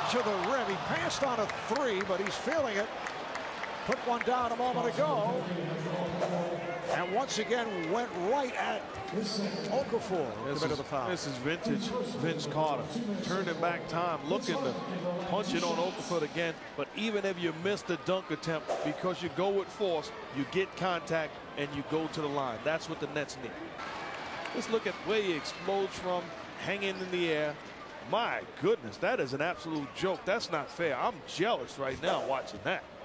to the rim. He passed on a three, but he's feeling it. Put one down a moment ago. And once again went right at Okafor. This is vintage Vince Carter. Turning back time, looking to punch it on Okafor again. But even if you miss the dunk attempt, because you go with force, you get contact and you go to the line. That's what the Nets need. Let's look at where he explodes from, hanging in the air. My goodness, that is an absolute joke. That's not fair. I'm jealous right now watching that.